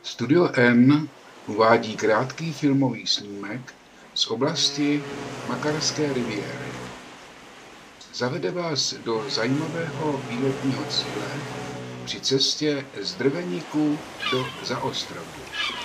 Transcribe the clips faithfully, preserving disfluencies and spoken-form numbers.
Studio N uvádí krátký filmový snímek z oblasti Makarské riviéry. Zavede vás do zajímavého výletního cíle při cestě z Drveníku do Zaostrohu.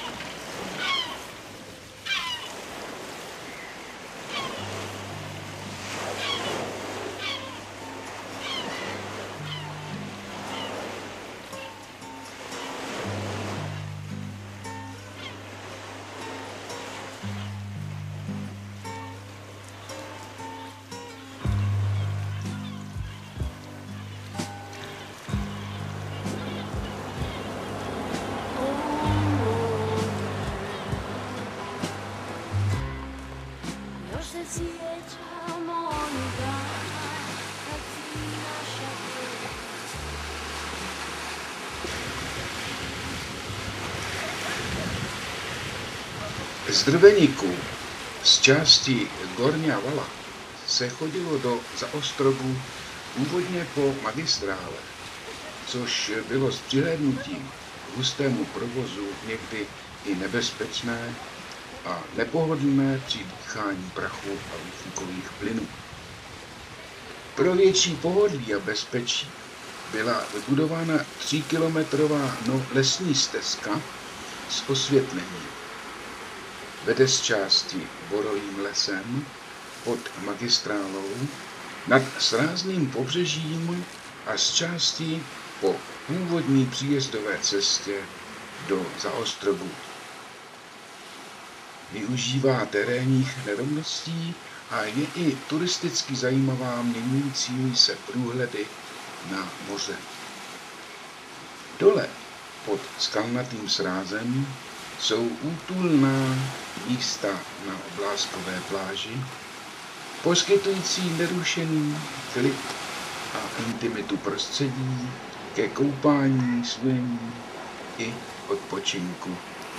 Z Drveníku, z části Gorňa Vala, se chodilo do Zaostrohu původně po magistrále, což bylo s přihlédnutím k hustému provozu někdy i nebezpečné a nepohodlné při dýchání prachu a výfukových plynů. Pro větší pohodlí a bezpečí byla vybudována tříkilometrová no lesní stezka s osvětlením. Vede z části borovým lesem pod magistrálou nad srázným pobřežím a z části po původní příjezdové cestě do Zaostrohu. Využívá terénních nerovností a je i turisticky zajímavá měnící se průhledy na moře. Dole pod skalnatým srázem jsou útulná místa na Obláskové pláži, poskytující nerušený klid a intimitu prostředí ke koupání, svojení i odpočinku.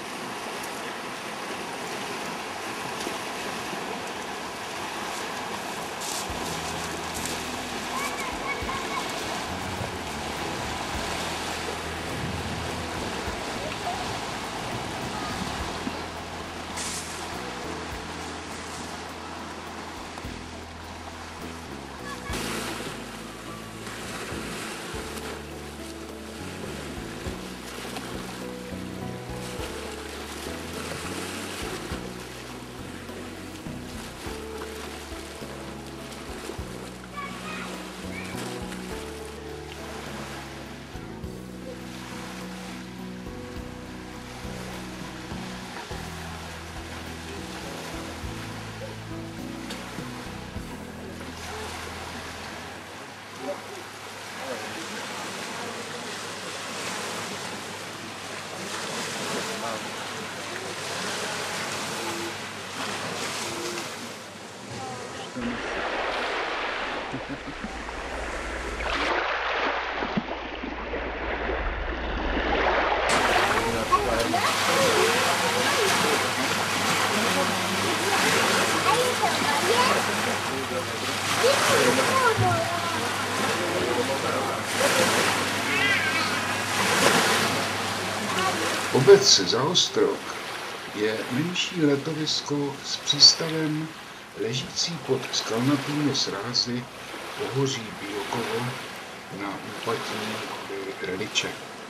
Obec Zaostrog je menší letovisko s přístavem ležící pod skalnatými srázy pohoří Bílkovo na úpatí Radiče.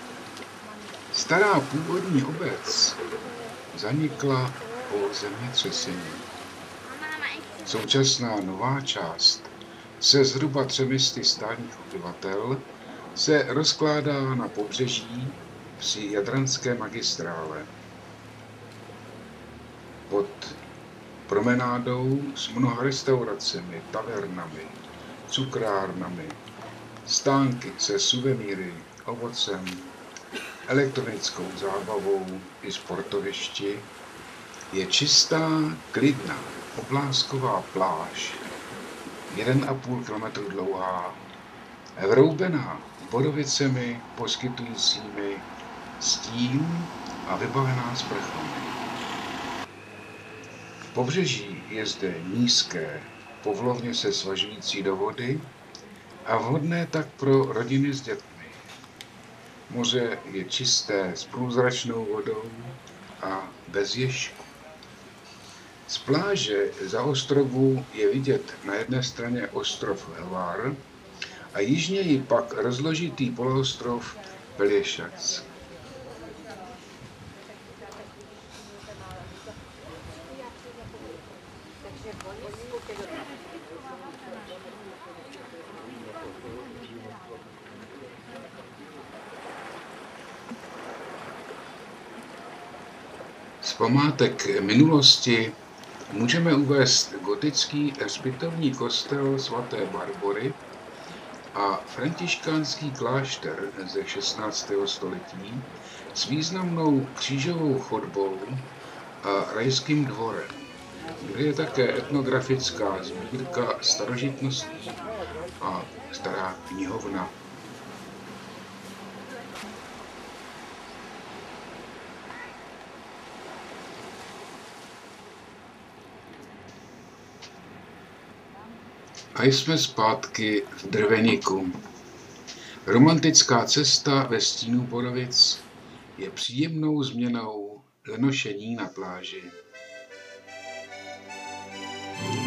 Stará původní obec zanikla po zemětřesení. Současná nová část se zhruba třemi sty stálých obyvatel se rozkládá na pobřeží při jadranské magistrále. Pod promenádou s mnoha restauracemi, tavernami, cukrárnami, stánky se suvenýry, ovocem, elektronickou zábavou i sportovišti je čistá, klidná Oblásková pláž, jeden a půl kilometru dlouhá, vroubená borovicemi poskytujícími stín a vybavená sprchami. Pobřeží je zde nízké, povlovně se svažující do vody a vhodné tak pro rodiny s dětmi. Moře je čisté s průzračnou vodou a bez ježku. Z pláže za ostrovu je vidět na jedné straně ostrov Hvar a jižněji pak rozložitý poloostrov Pelješac. Z památek minulosti můžeme uvést gotický hřbitovní kostel svaté Barbory a františkánský klášter ze šestnáctého století s významnou křížovou chodbou a rajským dvorem, kde je také etnografická sbírka starožitností a stará knihovna. A jsme zpátky v Drveniku. Romantická cesta ve stínu Borovic je příjemnou změnou lenošení na pláži.